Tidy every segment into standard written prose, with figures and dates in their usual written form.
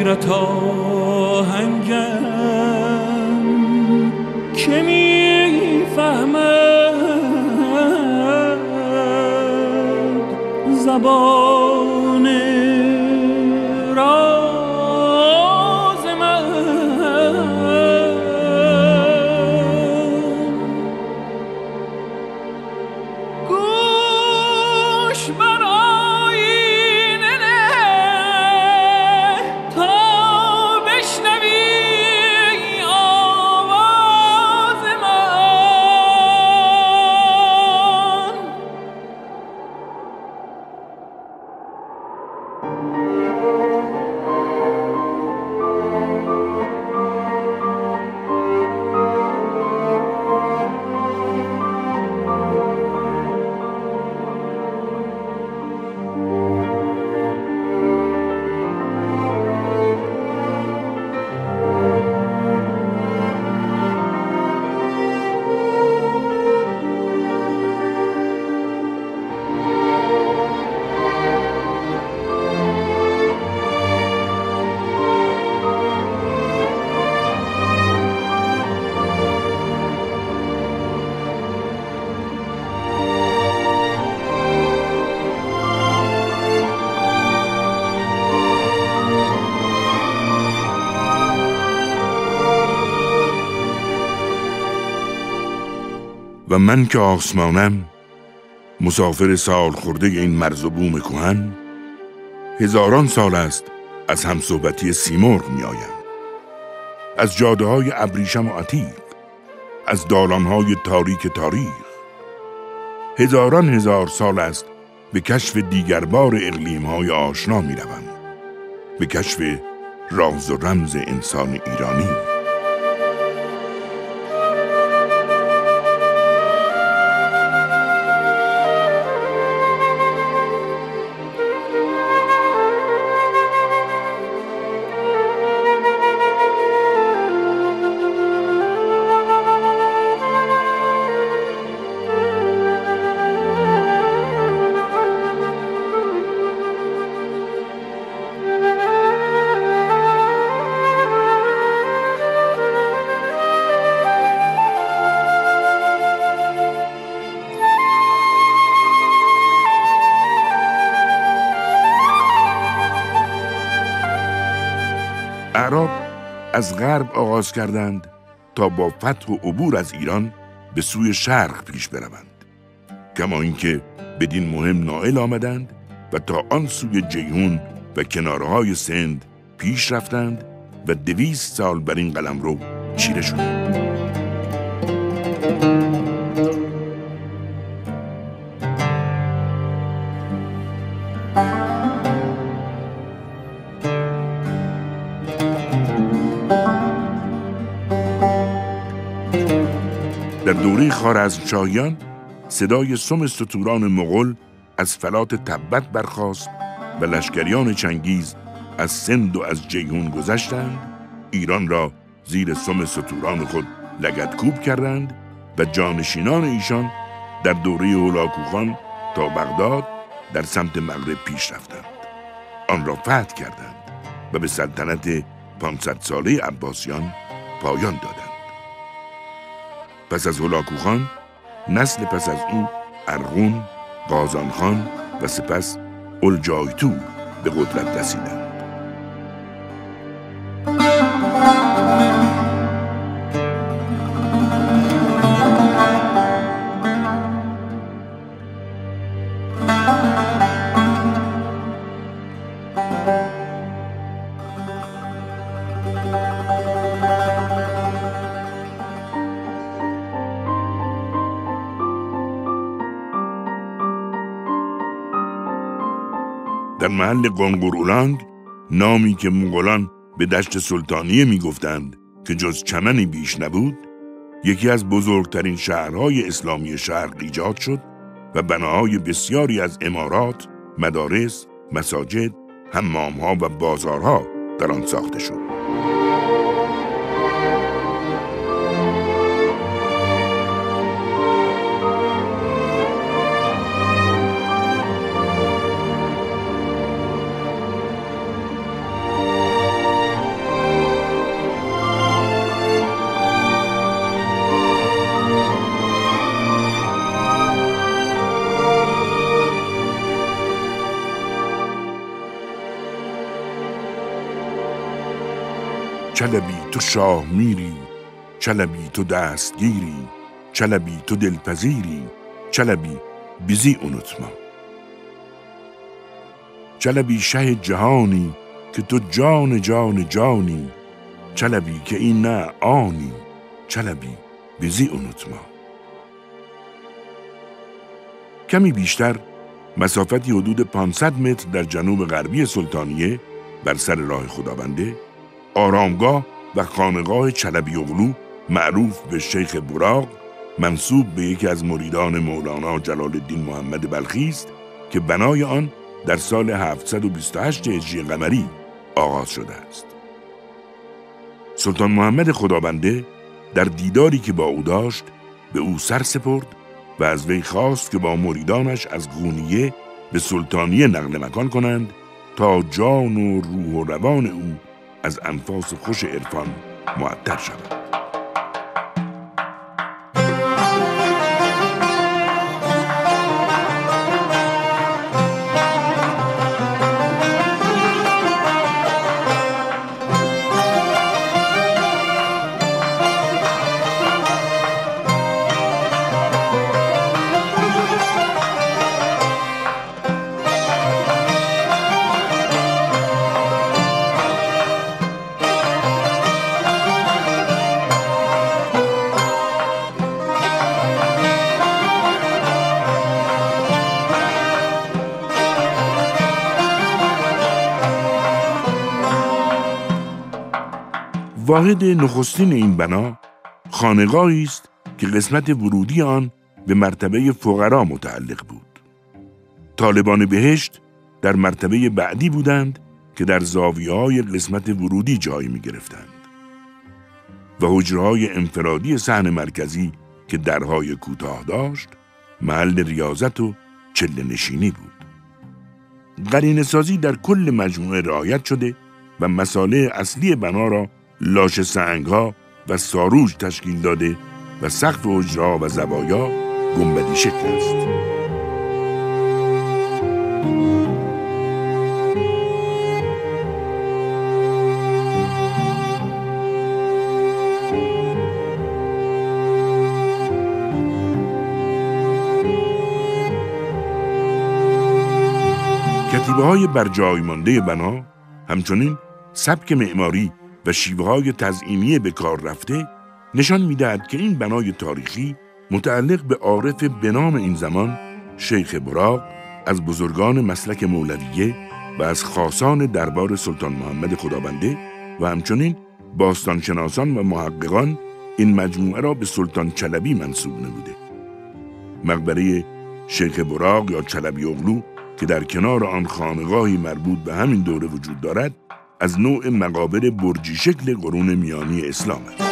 غیرت آهنگم که میفهمد زبان راز من. گوش بر آینه نه تا بشنوی آواز من. و من که آسمانم، مسافر سال خورده این مرز و بوم کهن، هزاران سال است از همصحبتی سیمرغ می آیم. از جاده های ابریشم و عتیق، از دالان های تاریک تاریخ. هزاران هزار سال است به کشف دیگربار اقلیم های آشنا می روم، به کشف راز و رمز انسان ایرانی. اعراب از غرب آغاز کردند تا با فتح و عبور از ایران به سوی شرق پیش بروند، کما اینکه بدین مهم نائل آمدند و تا آن سوی جیهون و کنارهای سند پیش رفتند و 200 سال بر این قلمرو چیره شدند. در دوره خوارزمشاهیان صدای سم ستوران مغول از فلات تبت برخاست و لشکریان چنگیز از سند و از جیهون گذشتند، ایران را زیر سم ستوران خود لگدکوب کردند و جانشینان ایشان در دوره هولاکوخان تا بغداد در سمت مغرب پیش رفتند، آن را فتح کردند و به سلطنت 500 ساله عباسیان پایان دادند. پس از هولاکوخان نسل پس از او ارغون، قازانخان و سپس اولجایتو به قدرت رسیدند. در محل قنقورولانگ، نامی که مغولان به دشت سلطانیه می گفتند که جز چمنی بیش نبود، یکی از بزرگترین شهرهای اسلامی شرق ایجاد شد و بناهای بسیاری از عمارات، مدارس، مساجد، حمامها و بازارها در آن ساخته شد. چلبی تو شاه میری، چلبی تو دستگیری، چلبی تو دلپذیری، چلبی بیزی unutma. چلبی شه جهانی که تو جان جان جانی، چلبی که این نه آنی، چلبی بیزی unutma. کمی بیشتر، مسافتی حدود 500 متر در جنوب غربی سلطانیه بر سر راه خدابنده، آرامگاه و خانقاه چلبی اغلو معروف به شیخ براق، منسوب به یکی از مریدان مولانا جلال الدین محمد بلخی است که بنای آن در سال 728 هجری قمری آغاز شده است. سلطان محمد خدابنده در دیداری که با او داشت به او سر سپرد و از وی خواست که با مریدانش از قونیه به سلطانیه نقل مکان کنند تا جان و روح و روان او از انفاس خوش عرفان معطر شود. واحد نخستین این بنا خانقاهی است که قسمت ورودی آن به مرتبه فقرا متعلق بود. طالبان بهشت در مرتبه بعدی بودند که در زاویه‌های قسمت ورودی جای می‌گرفتند و حجره‌های انفرادی صحن مرکزی که درهای کوتاه داشت محل ریاضت و چله نشینی بود. قرینه‌سازی در کل مجموعه رعایت شده و مصالح اصلی بنا را لاشه سنگ‌ها و ساروج تشکیل داده و سقف حجره‌ها و زوایا گنبدی شکل است. کتیبه‌های بر جای مانده بنا همچنین سبک معماری و شیوه‌های تزئینی به کار رفته نشان می‌دهد که این بنای تاریخی متعلق به عارف به نام این زمان شیخ براق از بزرگان مسلک مولویه و از خاصان دربار سلطان محمد خدابنده و همچنین باستانشناسان و محققان این مجموعه را به سلطان چلبی منسوب نموده. مقبره شیخ براق یا چلبی اغلو که در کنار آن خانقاهی مربوط به همین دوره وجود دارد از نوع مقابر برجی شکل قرون میانی اسلام است.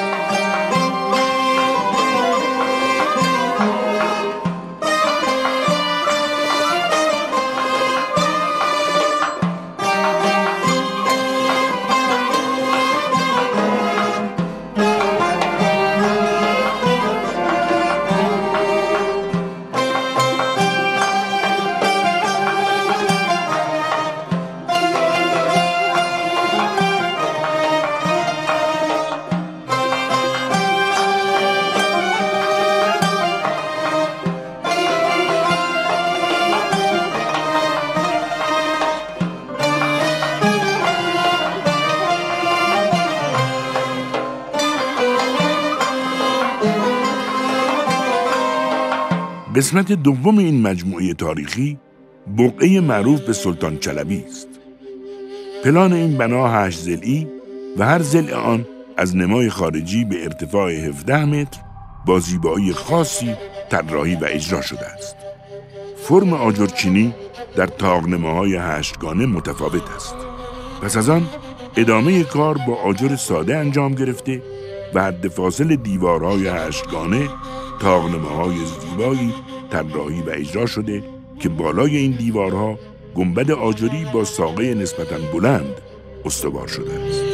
قسمت دوم این مجموعه تاریخی بقعه معروف به سلطان چلبی است. پلان این بنا 8 ضلعی و هر ضلع آن از نمای خارجی به ارتفاع 17 متر با زیبایی خاصی طراحی و اجرا شده است. فرم آجرچینی در طاق‌نماهای 8گانه متفاوت است. پس از آن ادامه کار با آجر ساده انجام گرفته و حد فاصل دیوارهای 8گانه طاق‌نماهای زیبایی طراحی و اجرا شده که بالای این دیوارها گنبد آجری با ساقه نسبتاً بلند استوار شده است.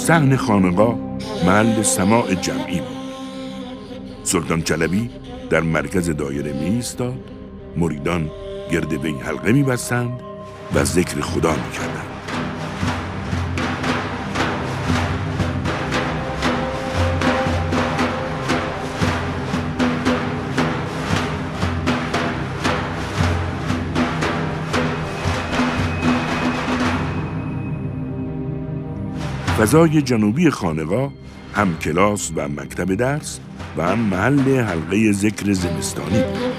صحن خانقاه محل سماع جمعی بود. سلطان چلبی در مرکز دایره می ایستاد، مریدان گرد وی حلقه می بستند و ذکر خدا می کردند. فضای جنوبی خانقاه هم کلاس و مکتب درس و هم محل حلقه ذکر زمستانی بود.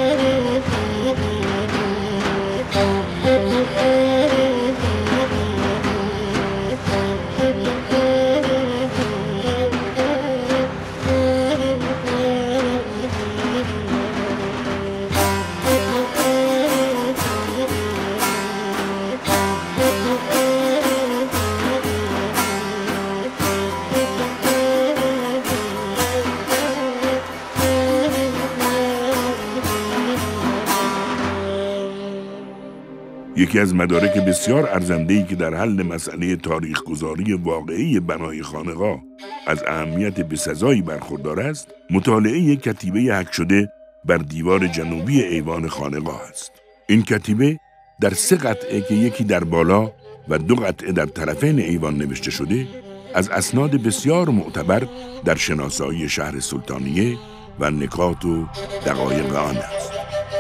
یکی از مدارک بسیار ارزنده‌ای که در حل مسئله تاریخ گذاری واقعی بنای خانقاه از اهمیت بسزایی برخوردار است، مطالعه کتیبه حک شده بر دیوار جنوبی ایوان خانقاه است. این کتیبه در 3 قطعه که یکی در بالا و 2 قطعه در طرفین ایوان نوشته شده، از اسناد بسیار معتبر در شناسایی شهر سلطانیه و نکات و دقایق آن است.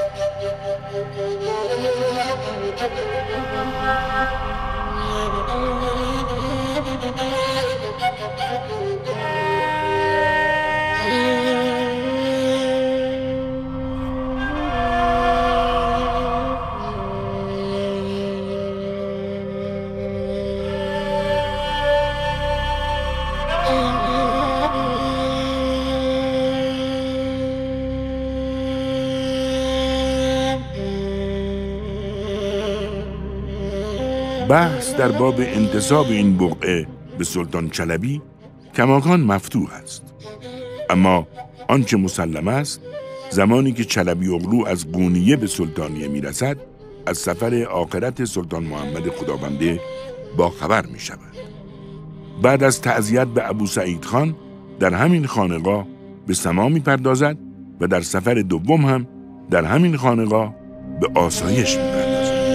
بحث در باب انتساب این بقعه به سلطان چلبی کماکان مفتوح است، اما آنچه مسلم است زمانی که چلبی اغلو از قونیه به سلطانیه میرسد، از سفر آخرت سلطان محمد خدابنده با خبر می شود. بعد از تعزیت به ابو سعید خان در همین خانقاه به سما می پردازد و در سفر دوم هم در همین خانقاه به آسایش می پردازد.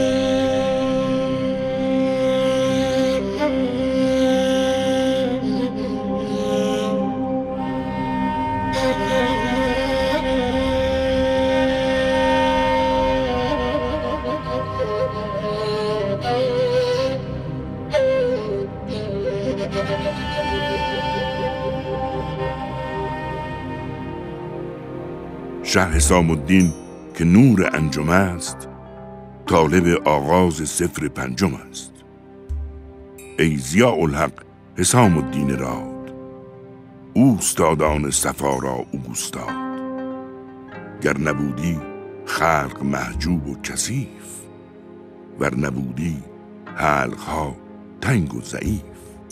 شه حسام الدین که نور انجم است، طالب آغاز صفر پنجم است. ای ضیاء الحق حسام الدین راد، اوستادان صفا را اوستاد. گر نبودی خلق محجوب و کثیف، ور نبودی حلقها تنگ و ضعیف.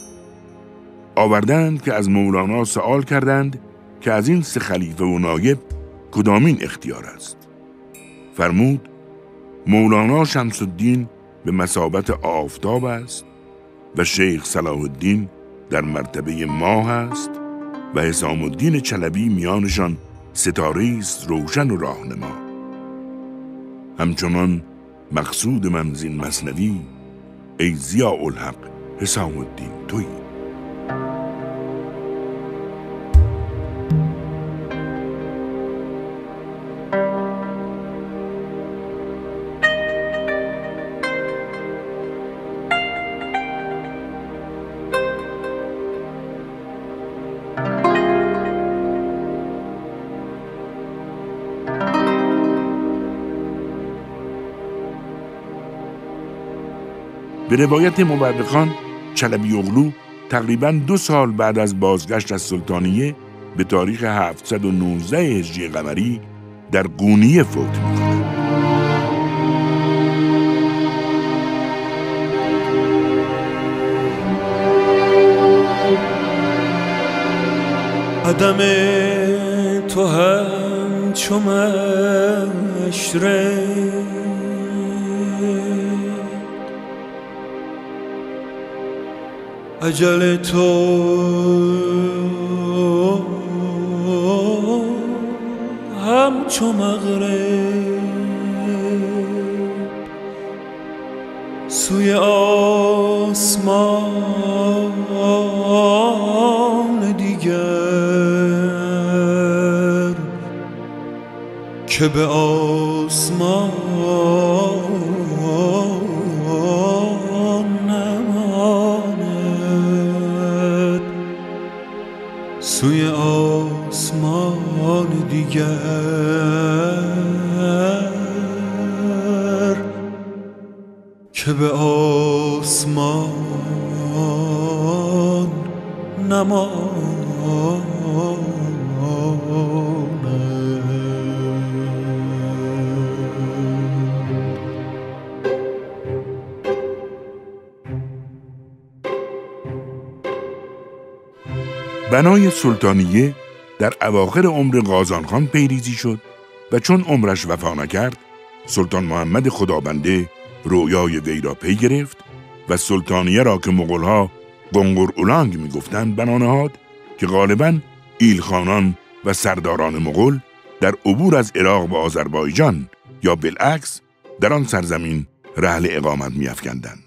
آوردند که از مولانا سوال کردند که از این 3 خلیفه و نایب کدامین اختیار است؟ فرمود مولانا شمس الدین به مثابت آفتاب است و شیخ صلاح الدین در مرتبه ماه است و حسام الدین چلبی میانشان ستاره است روشن و راهنما. همچنان مقصود من زین مثنوی، ای ضیاء الحق حسام الدین تویی. به روایت مورخان، چلبی اغلو تقریباً 2 سال بعد از بازگشت از سلطانیه به تاریخ 719 هجری قمری در قونیه فوت می‌کند. قدم تو همچو مشرق، اجل تو همچو مغرب سوی آسمان دیگر که به آسمان نماند، سوی آسمان دیگر که به آسمان نماند. بنای سلطانیه در اواخر عمر قازانخان پیریزی شد و چون عمرش وفا نکرد، سلطان محمد خدابنده رویای وی را پی گرفت و سلطانیه را که مغول‌ها قنقر اولانگ می‌گفتند بنا نهاد که غالباً ایلخانان و سرداران مغول در عبور از عراق و آذربایجان یا بالعکس در آن سرزمین رحل اقامت می‌افکندند.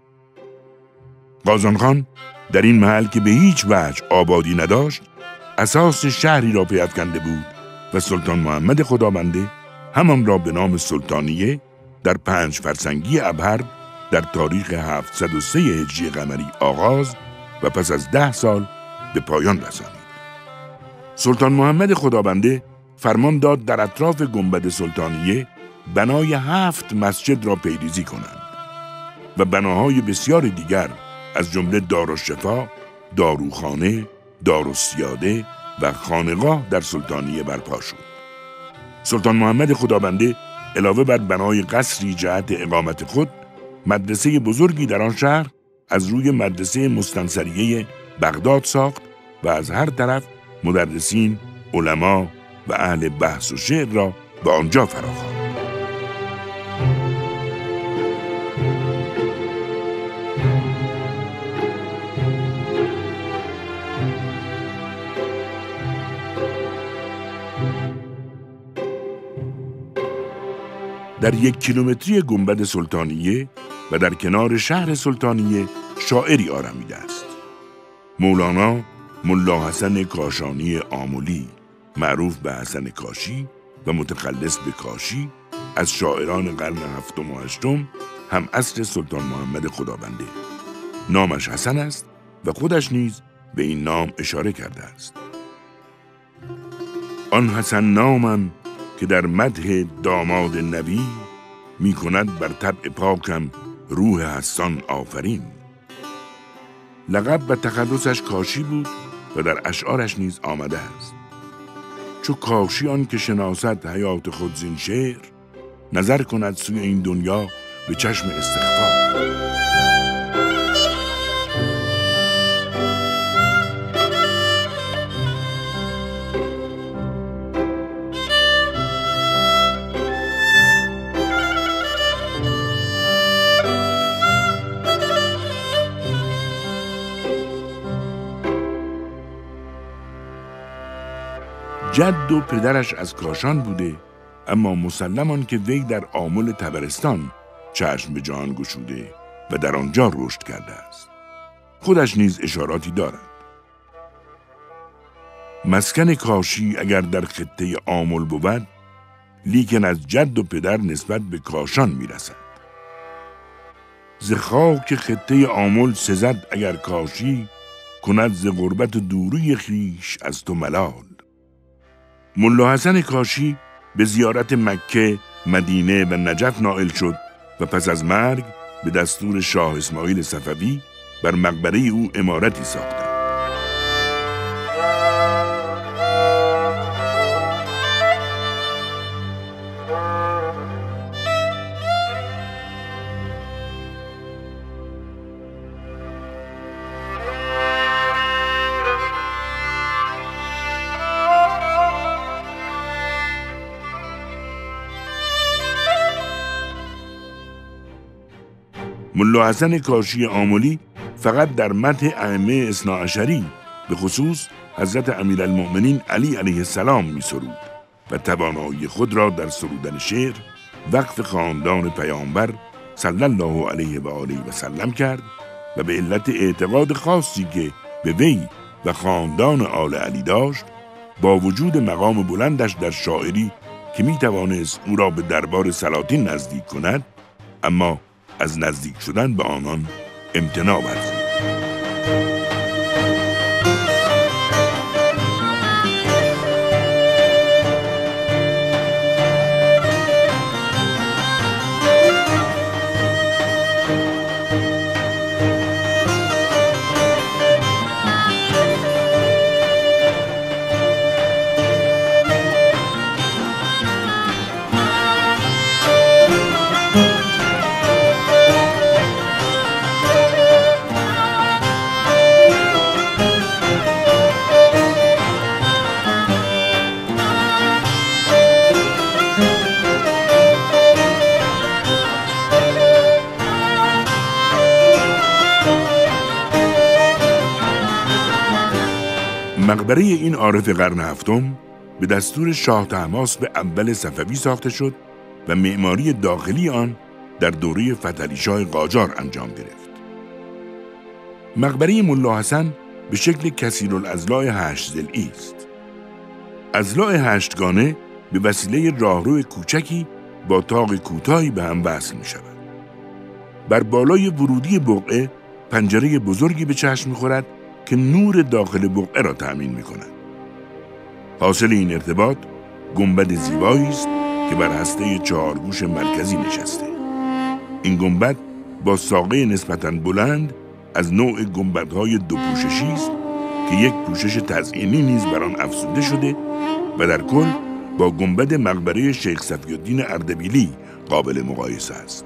قازانخان در این محل که به هیچ وجه آبادی نداشت، اساس شهری را پیافکنده بود و سلطان محمد خدابنده همان را به نام سلطانیه در 5 فرسنگی ابهر در تاریخ 703 هجری قمری آغاز و پس از 10 سال به پایان رسانید. سلطان محمد خدابنده فرمان داد در اطراف گنبد سلطانیه بنای 7 مسجد را پیریزی کنند و بناهای بسیار دیگر از جمله دارالشفا، داروخانه، دارالسیاده و خانقاه در سلطانیه برپا شد. سلطان محمد خدابنده علاوه بر بنای قصری جهت اقامت خود، مدرسه بزرگی در آن شهر از روی مدرسه مستنصریه بغداد ساخت و از هر طرف مدرسین، علما و اهل بحث و شعر را به آنجا فراخواند. در 1 کیلومتری گنبد سلطانیه و در کنار شهر سلطانیه شاعری آرمیده است. مولانا ملا حسن کاشانی آملی، معروف به حسن کاشی و متخلص به کاشی، از شاعران قرن 7 و 8 هم عصر سلطان محمد خدابنده. نامش حسن است و خودش نیز به این نام اشاره کرده است. آن حسن نامم که در مدح داماد نبی، می کند بر طبع پاکم روح حسان آفرین. لقب و تخلصش کاشی بود و در اشعارش نیز آمده است: چو کاشی آن که شناسد حیات خود زین شعر، نظر کند سوی این دنیا به چشم استغفار. جد و پدرش از کاشان بوده، اما مسلمان که وی در آمل طبرستان چشم به جهان گشوده و در آنجا رشد کرده است. خودش نیز اشاراتی دارد. مسکن کاشی اگر در خطه آمل بود، لیکن از جد و پدر نسبت به کاشان میرسد. ز خاک خطه آمل سزد اگر کاشی، کند ز غربت و دوری خویش از تو ملال. ملا حسن کاشی به زیارت مکه، مدینه و نجف نائل شد و پس از مرگ به دستور شاه اسماعیل صفوی بر مقبره او عمارتی ساختند. ملا حسن کاشی آملی فقط در مدح ائمه اثناعشری به خصوص حضرت امیرالمؤمنین علی علیه السلام می سرود و توانایی خود را در سرودن شعر وقف خاندان پیامبر صلی الله علیه و آله و سلم کرد و به علت اعتقاد خاصی که به وی و خاندان آل علی داشت، با وجود مقام بلندش در شاعری که می توانست او را به دربار سلاطین نزدیک کند، اما از نزدیک شدن به آنان امتناع ورزید. مقبره این عارف قرن هفتم به دستور شاه طهماسب اول صفوی ساخته شد و معماری داخلی آن در دوره فتحعلیشاه قاجار انجام گرفت. مقبره ملا حسن به شکل کثیرالاضلاع 8 ضلعی است. اضلاع 8گانه به وسیله راهرو کوچکی با طاق کوتاهی به هم وصل می شود. بر بالای ورودی بقعه پنجره بزرگی به چشم می خورد که نور داخل بقعه را تأمین می کند. حاصل این ارتباط گنبد زیبایی است که بر هسته 4 گوش مرکزی نشسته. این گنبد با ساقه نسبتاً بلند از نوع گنبدهای 2 پوششی است که 1 پوشش تزئینی نیز بر آن افزوده شده و در کل با گنبد مقبره شیخ صفی‌الدین اردبیلی قابل مقایسه است.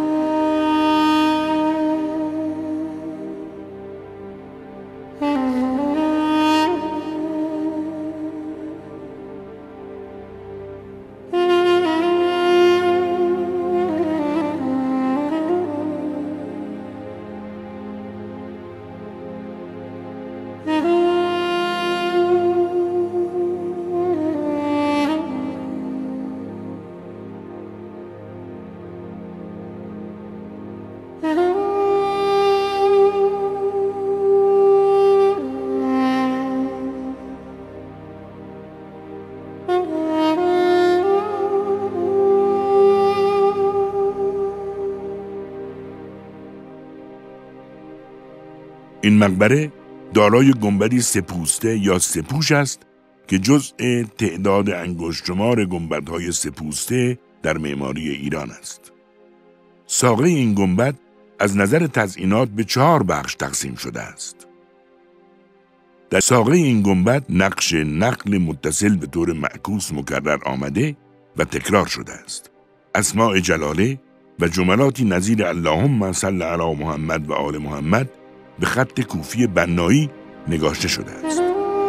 این مقبره دارای گنبدی 3 پوسته یا 3 پوش است که جزء تعداد انگشت‌شمار گنبدهای 3 پوسته در معماری ایران است. ساقه این گنبد از نظر تزئینات به 4 بخش تقسیم شده است. در ساقه این گنبد نقش نقل متصل به طور معکوس مکرر آمده و تکرار شده است. اسماء جلاله و جملاتی نظیر اللهم صل علی محمد و آل محمد به خط کوفی بنایی نگاشته شده است.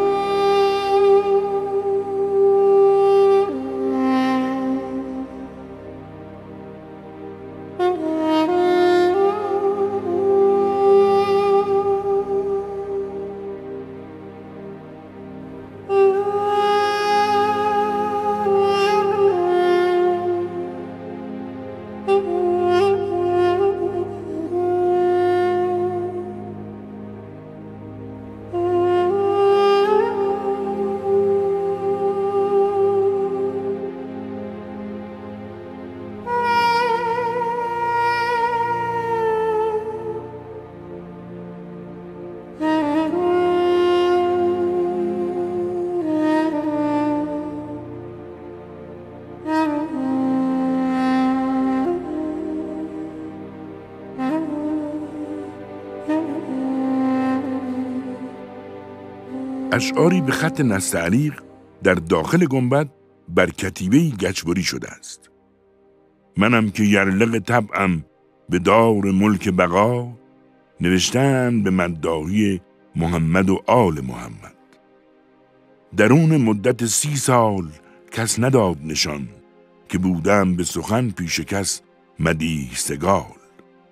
اشعاری به خط نستعلیق در داخل گنبد بر کتیبه‌ای گچبری شده است. منم که یرلق طبعم به دار ملک بقا، نوشتن به مداحی محمد و آل محمد. درون مدت 30 سال کس نداد نشان، که بودم به سخن پیش کس مدیح سگال.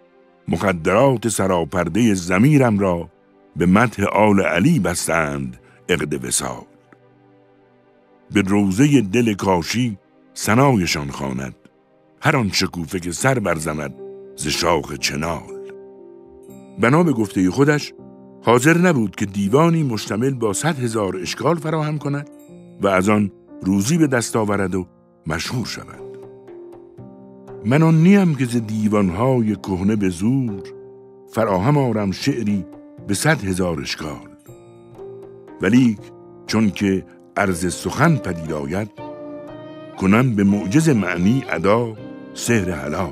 مخدرات سراپرده ضمیرم را به مدح آل علی بستند عقد وصال. به روضه دل کاشی ثنایشان خواند، هر آن شکوفه که سر برزند ز شاخ چنال. بنا به گفته خودش حاضر نبود که دیوانی مشتمل با 100,000 اشکال فراهم کند و از آن روزی به دست آورد و مشهور شود. من آن نیم که ز دیوانهای کهنه به زور، فراهم آرم شعری به 100,000 اشکال. ولیک چون که عرض سخن پدید آید، کنم به معجز معنی ادا سحر حلال.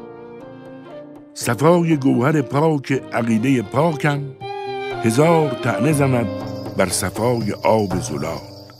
صفای گوهر پاک عقیده پاکم، 1000 طعنه زند بر صفای آب زلال.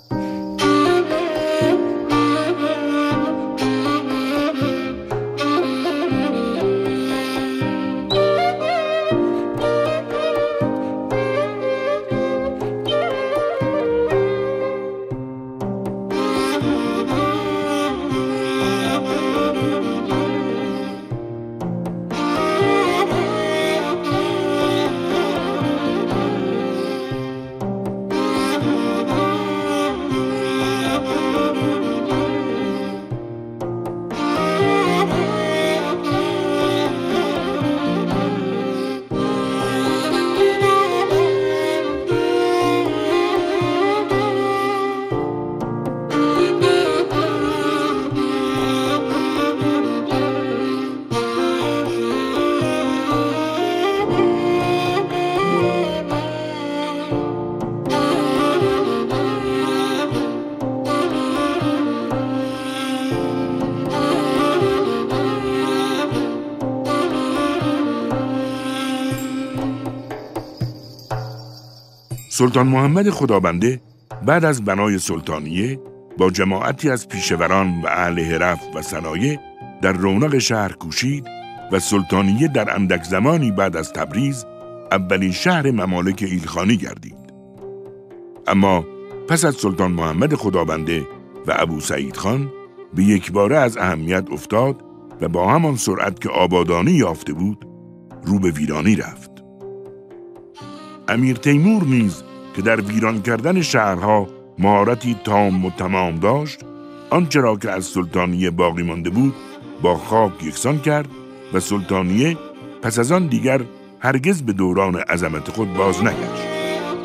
سلطان محمد خدابنده بعد از بنای سلطانیه با جماعتی از پیشوران و اهل حرف و صنایع در رونق شهر کوشید و سلطانیه در اندک زمانی بعد از تبریز اولین شهر ممالک ایلخانی گردید. اما پس از سلطان محمد خدابنده و ابو سعید خان به یکباره از اهمیت افتاد و با همان سرعت که آبادانی یافته بود رو به ویرانی رفت. امیر تیمور نیز که در ویران کردن شهرها مهارتی تام و تمام داشت، آنچه را که از سلطانیه باقی مانده بود با خاک یکسان کرد و سلطانیه پس از آن دیگر هرگز به دوران عظمت خود باز نگشت.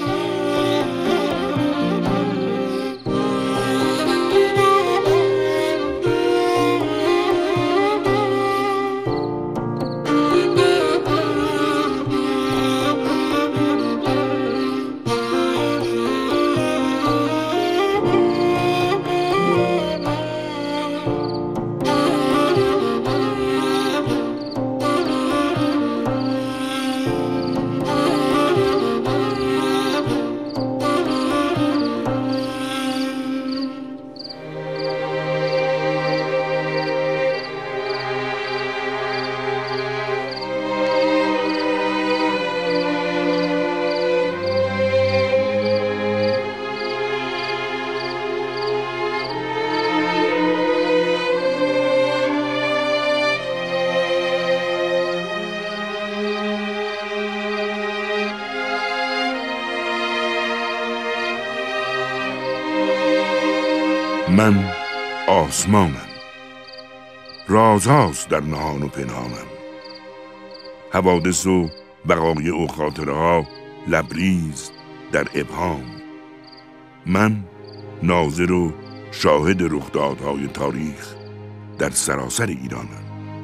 من آسمانم، رازهاست در نهان و پنهانم. حوادث و وقایع و خاطره ها لبریز در ابهام. من ناظر و شاهد رخدادهای تاریخ در سراسر ایرانم.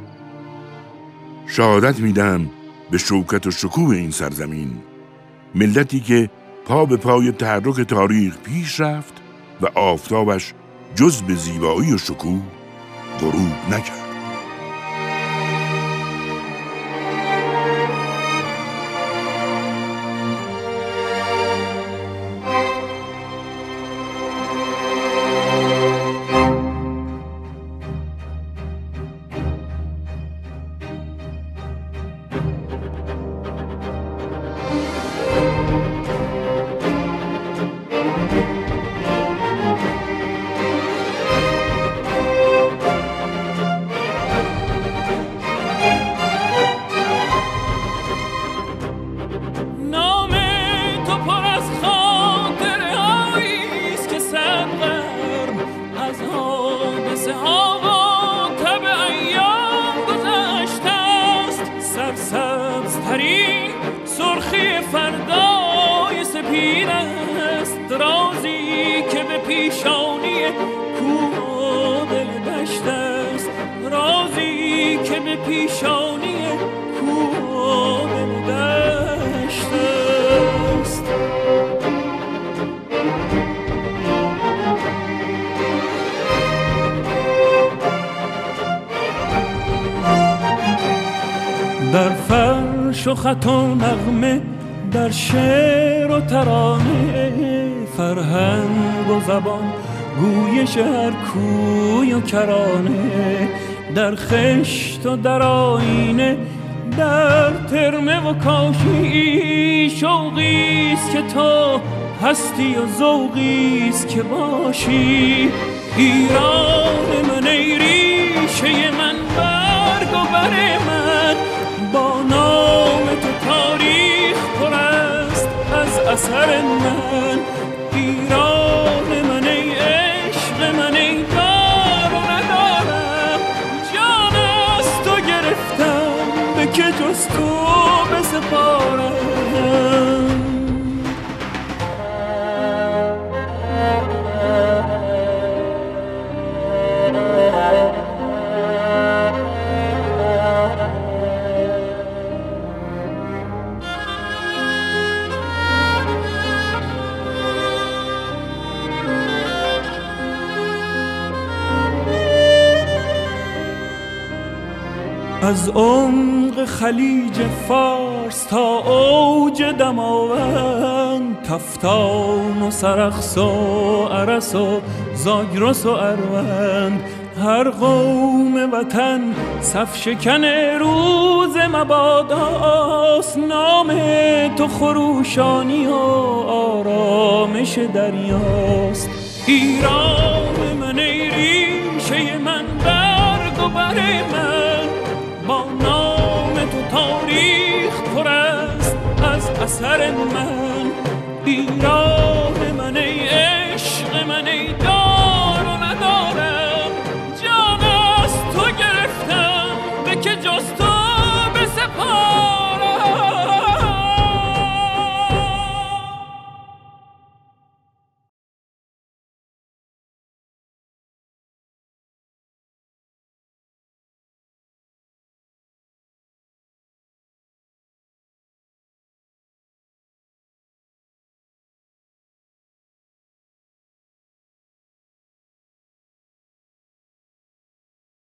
شهادت میدم به شوکت و شکوه این سرزمین، ملتی که پا به پای تحرک تاریخ پیش رفت و آفتابش جز به زیبایی و شکوه غروب نکرد. پیشانی کوه و دل دشت است، رازی که به پیشانی کوه و دل دشت است. در فرش و خط و نغمه، در شعر و ترانه، فرهنگ و زبان، گویش هر کوی و کرانه، در خشت و در آینه، در ترمه و کاشی، شوقیست که تو هستی و ذوقیست که باشی. ایران من ای ریشه من، برگ و بر من، با نام تو تاریخ پر است از اثر من. ایران من ای عشق من، ای دار و ندارم، جان از تو گرفتم، به که جز تو بسپارم. از عمق خلیج فارس تا اوج دماوند، کفتان و سرخس و ارس و زاگرس و اروند، هر قوم وطن صف شکن روز مباداست. نام تو خروشانی و آرامش دریاست. ایران من ای ریشه من، برگ و بر من، با نام تو تاریخ پر است از اثر من. ایران من ای عشق من، ای دار و ندارم،